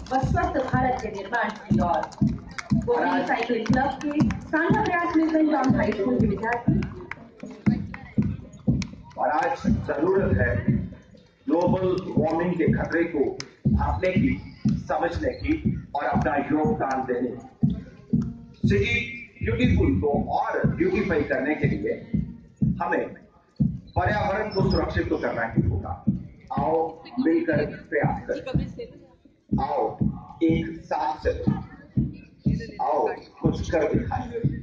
व स्वस्थ भारत के निर्माण की ओर। गोपी साइकिलिंग क्लब के साझा प्रयास में सेंट जॉन हाई स्कूल के विद्यार्थी। और आज जरूरत है ग्लोबल वार्मिंग के खतरे को भांपने की, समझने की और अपना योगदान देने की। सिटी ब्यूटीफुल को और ब्यूटीफाई करने के लिए हमें पर्यावरण को सुरक्षित तो करना ही होगा। आओ मिलकर प्रयास करें, आओ एक साथ चलें, आओ कुछ कर दिखाएं।